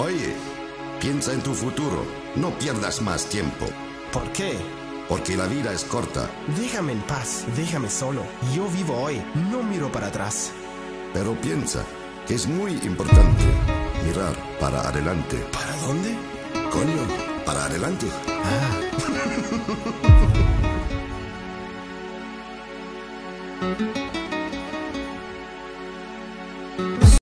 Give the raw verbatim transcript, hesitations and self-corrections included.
Oye, piensa en tu futuro. No pierdas más tiempo. ¿Por qué? Porque la vida es corta. Déjame en paz, déjame solo. Yo vivo hoy, no miro para atrás. Pero piensa que es muy importante mirar para adelante. ¿Para dónde? Coño, para adelante. Ah.